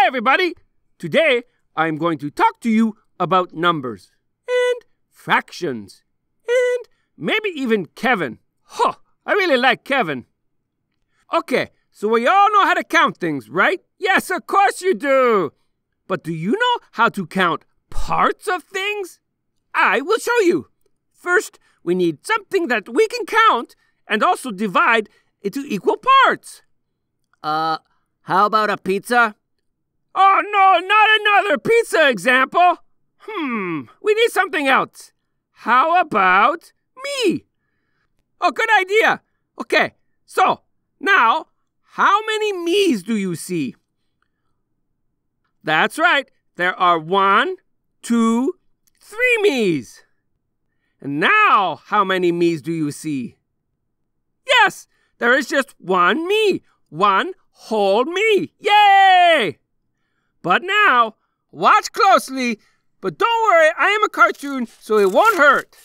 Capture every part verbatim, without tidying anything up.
Hi, everybody. Today, I'm going to talk to you about numbers and fractions and maybe even Kevin. Huh, I really like Kevin. Okay, so we all know how to count things, right? Yes, of course you do. But do you know how to count parts of things? I will show you. First, we need something that we can count and also divide into equal parts. Uh, how about a pizza? Oh, no, not another pizza example. Hmm, we need something else. How about me? Oh, good idea. Okay, so now, how many me's do you see? That's right. There are one, two, three me's. And now, how many me's do you see? Yes, there is just one me. One whole me. Yay! But now, watch closely. But don't worry, I am a cartoon, so it won't hurt.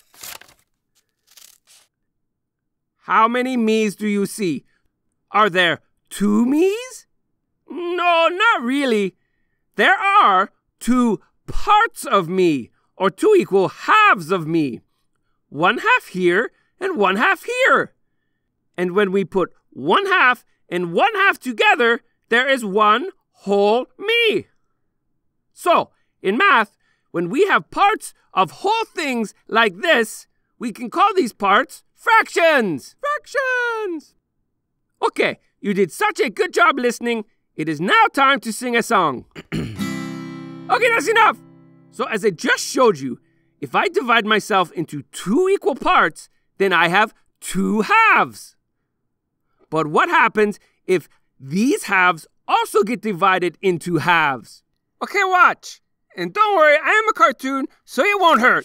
How many me's do you see? Are there two me's? No, not really. There are two parts of me, or two equal halves of me. One half here and one half here. And when we put one half and one half together, there is one whole me. So, in math, when we have parts of whole things like this, we can call these parts fractions. Fractions! Okay, you did such a good job listening. It is now time to sing a song. Okay, that's enough. So as I just showed you, if I divide myself into two equal parts, then I have two halves. But what happens if these halves also get divided into halves? Okay, watch. And don't worry, I am a cartoon, so it won't hurt.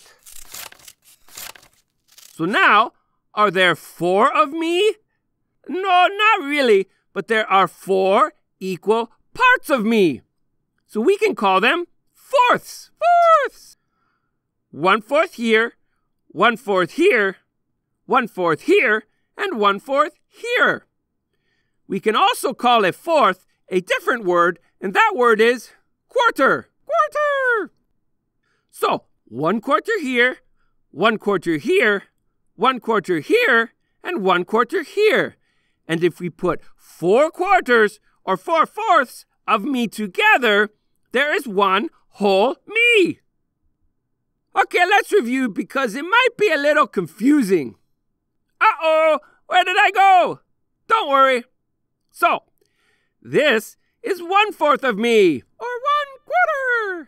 So now, are there four of me? No, not really, but there are four equal parts of me. So we can call them fourths. Fourths! One fourth here, one fourth here, one fourth here, and one fourth here. We can also call a fourth a different word, and that word is quarter. Quarter! So, one quarter here, one quarter here, one quarter here, and one quarter here. And if we put four quarters or four fourths of me together, there is one whole me. Okay, let's review because it might be a little confusing. Uh-oh, where did I go? Don't worry. So, this is one fourth of me, or one quarter.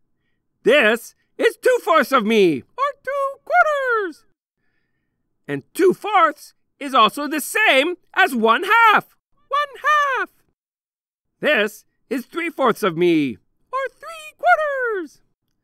This is two fourths of me, or two quarters. And two fourths is also the same as one half, one half. This is three fourths of me, or three quarters.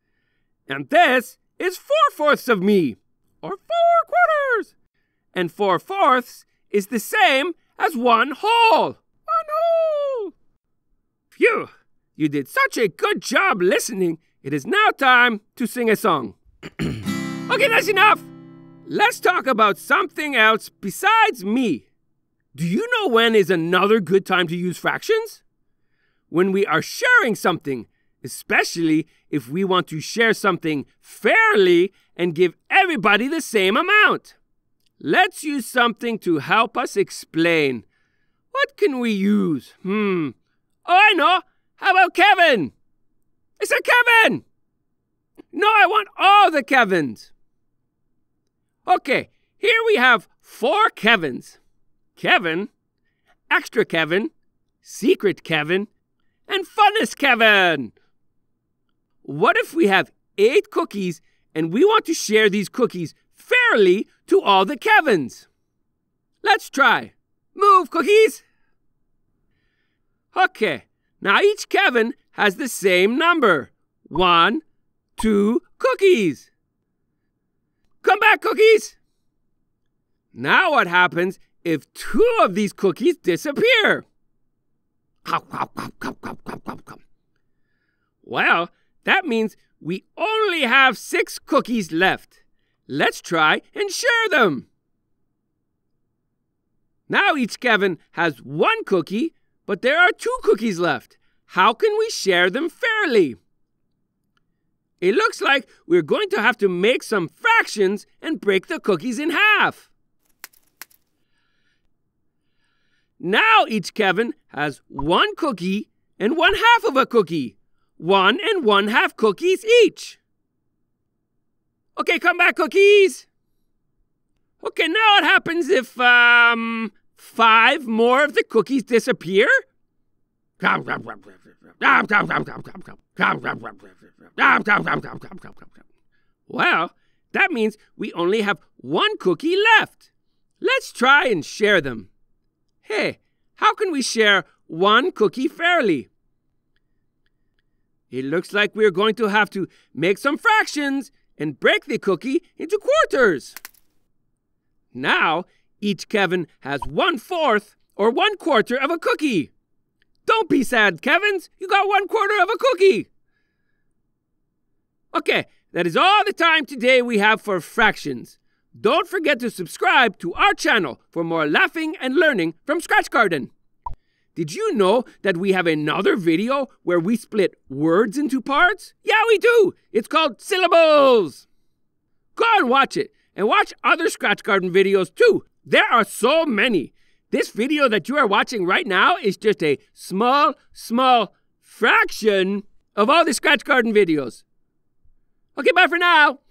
And this is four fourths of me, or four quarters. And four fourths is the same as one whole, one whole. Phew, you did such a good job listening. It is now time to sing a song. Okay, that's enough. Let's talk about something else besides me. Do you know when is another good time to use fractions? When we are sharing something, especially if we want to share something fairly and give everybody the same amount. Let's use something to help us explain. What can we use? Hmm. Oh, I know. How about Kevin? I said Kevin! No, I want all the Kevins. Okay, here we have four Kevins. Kevin, Extra Kevin, Secret Kevin, and Funnest Kevin. What if we have eight cookies and we want to share these cookies fairly to all the Kevins? Let's try. Move, cookies. Okay, now each Kevin has the same number. One, two cookies. Come back, cookies. Now what happens if two of these cookies disappear? Well, that means we only have six cookies left. Let's try and share them. Now each Kevin has one cookie, but there are two cookies left. how can we share them fairly? It looks like we're going to have to make some fractions and break the cookies in half. Now each Kevin has one cookie and one half of a cookie. One and one half cookies each. Okay, come back, cookies. Okay, now what happens if, um, five more of the cookies disappear? Well, that means we only have one cookie left. Let's try and share them. Hey, how can we share one cookie fairly? It looks like we're going to have to make some fractions and break the cookie into quarters. Now, each Kevin has one fourth or one quarter of a cookie. Don't be sad, Kevins. You got one quarter of a cookie. Okay, that is all the time today we have for fractions. Don't forget to subscribe to our channel for more laughing and learning from Scratch Garden. Did you know that we have another video where we split words into parts? Yeah, we do. It's called syllables. Go and watch it, and watch other Scratch Garden videos too. There are so many. This video that you are watching right now is just a small, small fraction of all the Scratch Garden videos. Okay, bye for now.